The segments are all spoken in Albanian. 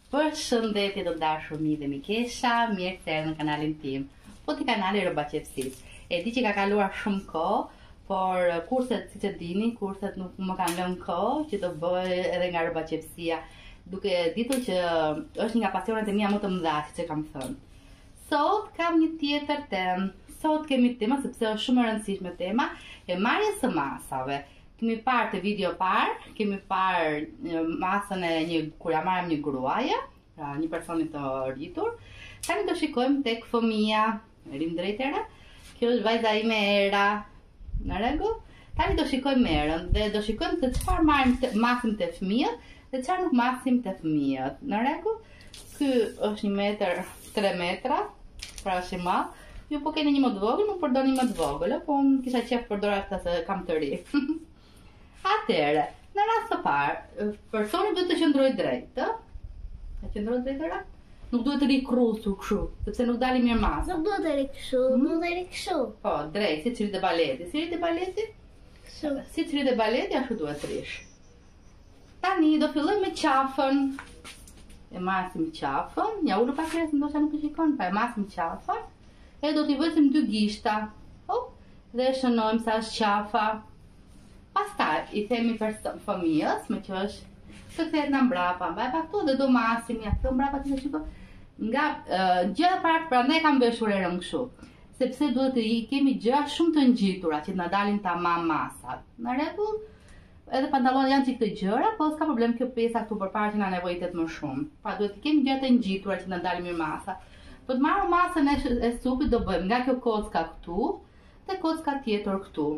Përshëndetje të dashur miq dhe mikesha, mirë se erdhën në kanalin tim. Po ti kanali Roba Qepsis. E di që ka kaluar shumë kohë, por kurset siç e dini, kurset nuk më kanë lënë kohë që të bëj edhe nga Roba Qepsia, duke ditur që është një nga pasionet e mia më të mëdha, siç e kam thënë. Sot kam një tjetër temë. Sot kemi tema sepse është shumë e rëndësishme tema e marrjes së masave. Kemi parë të video parë, kemi parë masën e kur ja marrëm një gruaje, pra një personi të rritur. Tani do shikojmë tek fëmia, rim drejtëra. Kjo është vajza ime Era. Në rregull? Tani do shikojmë Erën dhe do shikojmë se çfarë marrim masim te fëmijët dhe çfarë nuk masim te fëmijët. Në rregull? Ky është 1 metër 3 metra, pra është i madh. Ju po keni një më të vogël, nuk përdorni më të vogël, po kisha qef përdor atë se kam të ri. Atëre, në rast të parë, personi duhet të qëndrojë drejt, e qëndrojë drejtëra? Nuk duhet të ri krusur kështu, sepse nuk dali mirë masë. Nuk duhet të ri kështu, duhet të ri kështu. Po, drejt, si rritë baleti. Si rritë baleti? Kështu. Si rritë baleti, ashtu duhet të rish. Tani do filloj me qafën. E masim qafën, ja ullu pak rresë, ndoshta nuk e shikon, pa e masim qafën. E do t'i vësim 2 gishta. Dhe e shënojmë sa është qafa. Pastaj i themi për fëmijës, me që është të kthehet nga mbrapa, mbaj pa këtu dhe do masim, ja këtu mbrapa ti shiko. Nga gjë para prandaj kam veshur erën kështu, sepse duhet të kemi gjëra shumë të ngjitura që na dalin tamam masat. Në rregull? Edhe pantallonat janë çik të gjëra, po s'ka problem kjo pjesa këtu përpara që na nevojitet më shumë. Pra duhet të kemi gjëra të ngjitura që na dalin mirë masa. Po të marrëm masën e supit do bëjmë nga kjo kocka këtu te kocka tjetër këtu.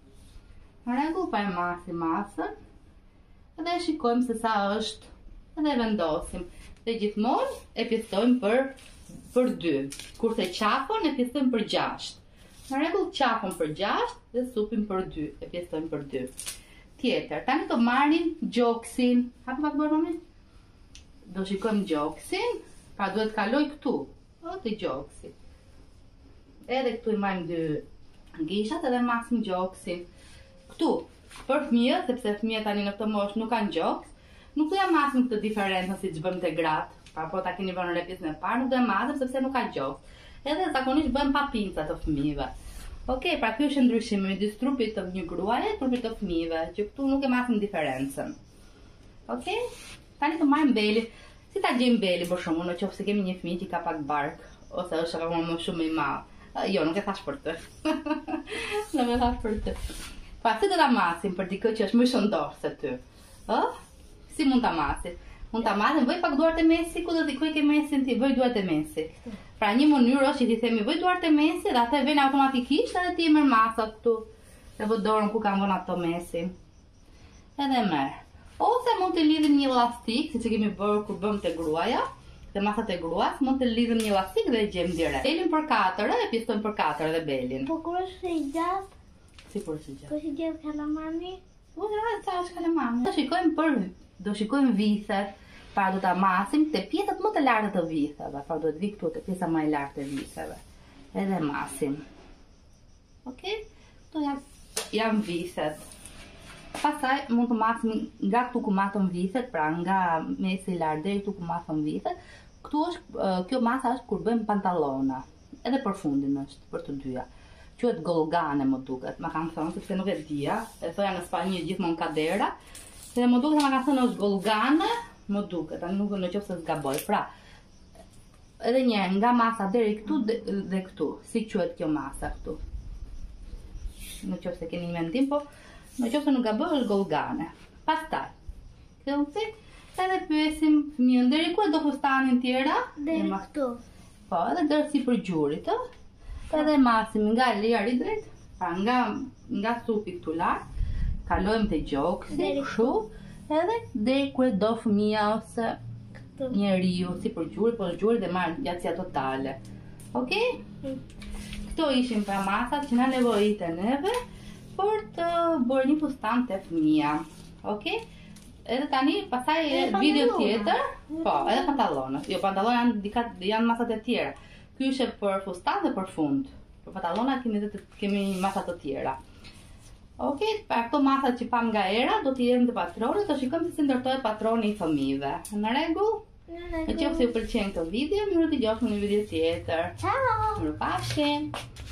Në rregull, pa e masim masën dhe shikojmë se sa është dhe vendosim. Dhe gjithmonë e pjestojmë për 2, kurse qafën e pjestojmë për 6. Në rregull, qafën për 6 dhe supin për 2, e pjestojmë për 2. Tjetër, tani do marrim gjoksin. Hapi pak bërë mami? Do shikojmë gjoksin, pra duhet kaloj këtu, të gjoksin. Edhe këtu i marrim 2 gishat edhe masim gjoksin. Këtu, për fëmijët, sepse fëmijët tani në këtë moshë nuk kanë gjoks, nuk do ja masim këtë diferencën siç bëjmë te gratë. Pra po ta keni vënë në pjesën e parë, nuk do ja masim sepse nuk ka gjoks. Edhe zakonisht bëjmë pa pinca të fëmijëve. Okej, pra ky është ndryshimi midis trupit të një gruaje dhe trupit të fëmijëve, që këtu nuk e masim diferencën. Okej? Tani do marrim belin. Si ta gjejmë belin për shembull, nëse kemi një fëmijë që ka pak bark ose është akoma më shumë i madh. Jo, nuk e thash për të. Nuk e thash për të. Pa si do ta masim për dikë që është më shëndosh se ty? Si mund ta masim? Mund ta masim, vëj pak duart e mesi, ku do të ku e ke mesin ti, vëj duart e mesi. Pra një mënyrë është që ti themi vëj duart e mesi dhe atë vjen automatikisht edhe ti merr masa këtu. Dhe vë dorën ku kam vënë ato mesin. Edhe merr. Ose mund të lidhim një elastik, siç e kemi bërë kur bëm te gruaja, te masat e gruas, mund të lidhim një elastik dhe e gjejmë direkt. Belin për 4, e pjestojmë për 4 edhe belin. Po kur është i gjatë? Si kur është i gjatë? Po si gjatë kalamani? Po sa është kalamani? Do shikojmë vithet, pra do ta masim te pjesët më të larta të vitheve, pra do të vi këtu te pjesa më e lartë e vitheve. Edhe masim. Okej? Këto janë vithet. Pastaj mund të masim nga këtu ku matëm vithet, pra nga mesi i lartë deri këtu ku matëm vithet. Këtu është kjo masa është kur bëjmë pantallona. Edhe për fundin është për të dyja. Quhet golgane më duket, ma kanë thënë sepse nuk e dija, e thoja në Spanjë gjithmonë kadera, dhe më duket ma kanë thënë është golgane, më duket, tani nuk në qoftë se zgaboj. Pra, edhe një herë nga masa deri këtu dhe këtu, si quhet kjo masa këtu. Në qoftë se keni një mendim, po në qoftë se nuk gaboj është golgane. Pastaj, këtu edhe pyesim fëmijën deri ku e do fustanin tjera? Deri këtu. Po, edhe deri sipër gjurit, edhe masim nga liri drejt, pra nga supi këtu lart, kalojmë te gjoksi, kështu, edhe deri ku e do fëmia ose njeriu, sipër gjurit, po gjurit dhe marr gjatësia totale. Okej? Këto ishin pra masat që na nevojiten neve për të bërë një fustan te fëmia. Okej? Edhe tani pastaj video tjetër, po, edhe pantallonat. Jo, pantallonat janë masat e tjera. Ky është për fustan dhe për fund. Për pantallona kemi masat të tjera. Okej, pra këto masat që pam nga Era do t'i jemi të patronit, do shikojmë se si ndërtohet patroni i fëmijëve. Në rregull? Në Në qoftë se ju pëlqen këto video, miru t'i gjoftë në një video tjetër. Ciao! Mirupafshim.